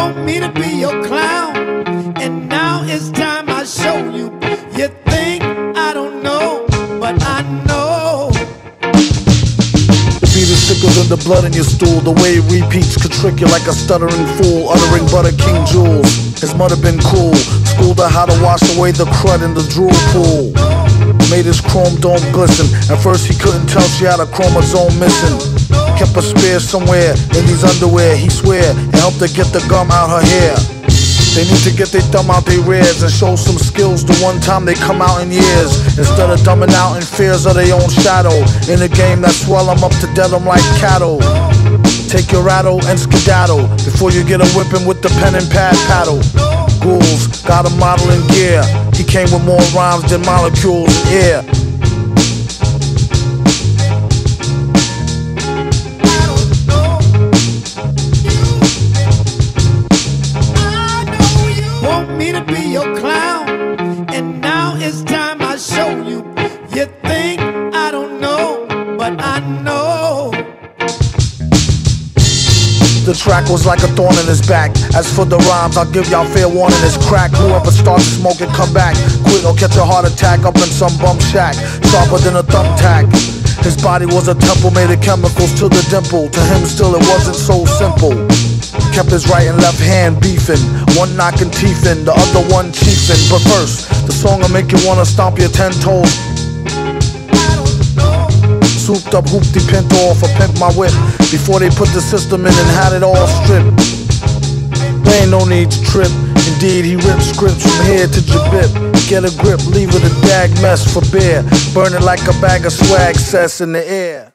want me to be your clown, and now it's time I show you. You think I don't know, but I know. The beat is thicker than the blood in your stool. The way it repeats could trick you like a stuttering fool, uttering Butter King jewels. His mother been cool, schooled her how to wash away the crud in the drool pool. Made his chrome dome glisten. At first he couldn't tell she had a chromosome missing. Kept a spare somewhere in these underwear. He swear it helped her get the gum out her hair. They need to get their thumb out their rears and show some skills the one time they come out in years, instead of dumbing out in fears of their own shadow. In a game that swell them up to dead them like cattle. Take your rattle and skedaddle before you get a whipping with the pen and pad paddle. Ghouls got a model in gear. He came with more rhymes than molecules in air. Want me to be your clown, and now it's time I show you. You think I don't know, but I know. The track was like a thorn in his back. As for the rhymes, I'll give y'all fair warning, it's crack. Whoever starts smoking, come back quick or catch a heart attack up in some bum shack, sharper than a thumbtack. His body was a temple made of chemicals to the dimple. To him still it wasn't so simple. Kept his right and left hand beefing, one knocking teeth in, the other one chiefing. But first, the song'll make you wanna stomp your 10 toes. Souped up hoopty pinto off a pimp my whip, before they put the system in and had it all stripped. There ain't no need to trip. Indeed, he ripped scripts from here to Jabip. Get a grip, leave it a dag mess for beer. Burn it like a bag of swag cess in the air.